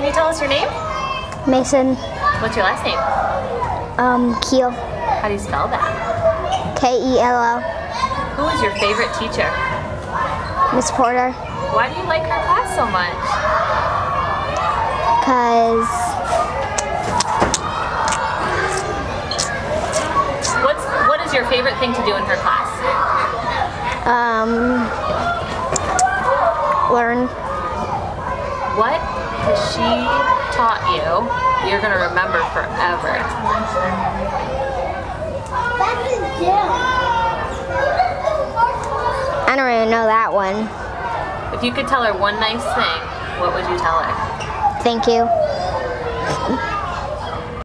Can you tell us your name? Mason. What's your last name? Kell. How do you spell that? Kello. Who is your favorite teacher? Miss Porter. Why do you like her class so much? Cause What is your favorite thing to do in her class? learn. What has she taught you you're going to remember forever? I don't really know that one. If you could tell her one nice thing, what would you tell her? Thank you.